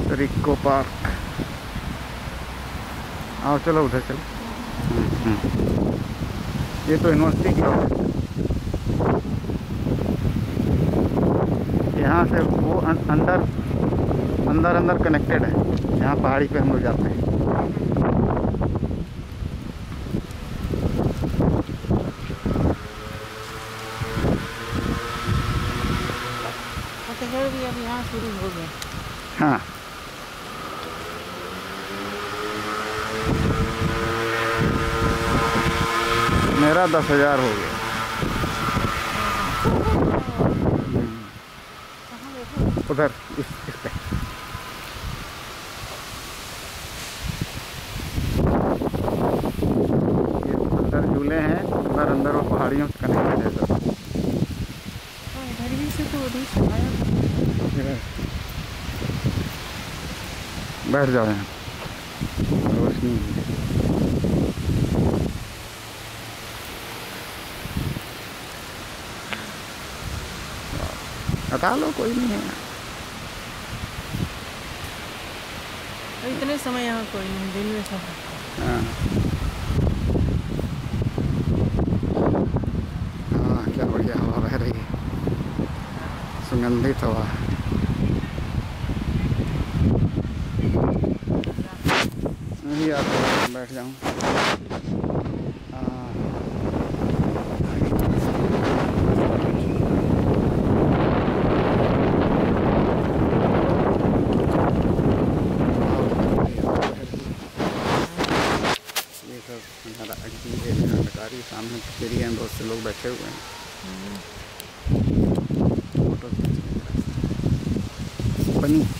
रिको park. आओ चलो उधर चलो। ये तो यूनिवर्सिटी की ऑफिस है। यहाँ से वो अंदर अंदर अंदर कनेक्टेड है। यहाँ पहाड़ी पे हम लोग जाते हैं। पतझड़ भी अब यहाँ शुरू हो गया। हाँ मेरा 10,000 हो गया। उधर इस पे ये अंदर झूले हैं। अंदर अंदर वो पहाड़ियों से कनेक्टेड है सब। इधर भी से तो उधर से आया। बैठ जाओ यहाँ, रोशनी हटा लो, कोई नहीं है। इतने समय यहाँ कोई नहीं, दिन में सब। हाँ हाँ, क्या बढ़िया हवा बह रही है, सुगंधित हवा। नहीं यार, बैठ जाऊँ। सरकारी सामने फेरी हैं, बहुत से लोग बैठे हुए हैं। फोटो खींचने बनी।